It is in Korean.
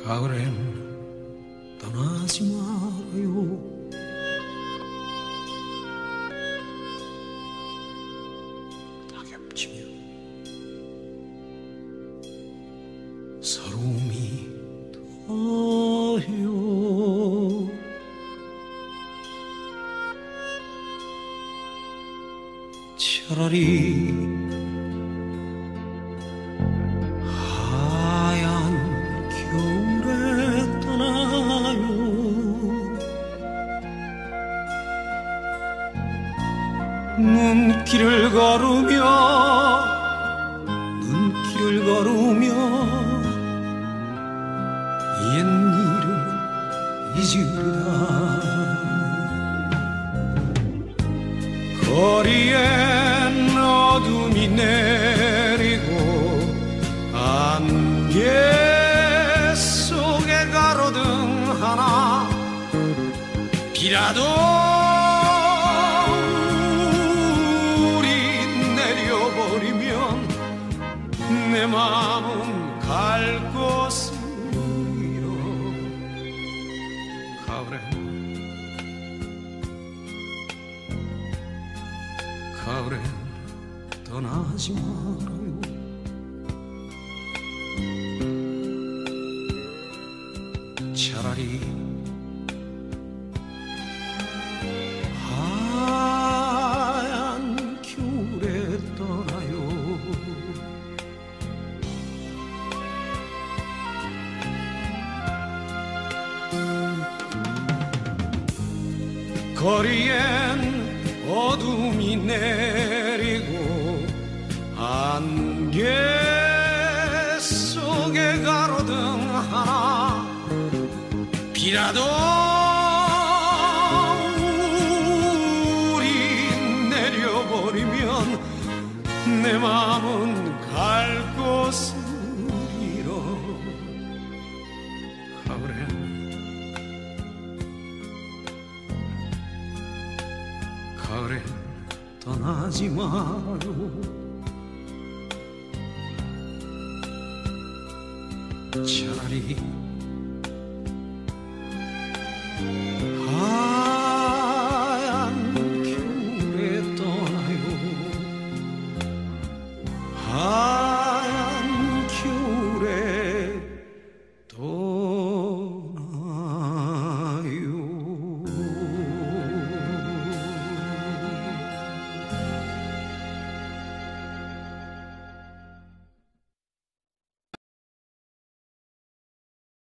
가을엔 떠나지 말아요. 낙엽치며 서러움이 더해요. 차라리 눈길을 걸으며 옛일을 잊으리라. 거리엔 어둠이 내리고 안개 속에 가로등 하나 비라도 내 마음은 갈 곳을 잃어. 가을엔 떠나지 말아요. 차라리 하얀 겨울에 떠나요. 거리엔 어둠이 내리고 안개 속에 가로등 하나 비라도 우리 내려버리면 내 마음은 갈 곳을 잃어. 가을엔 떠나지 마요. 차라리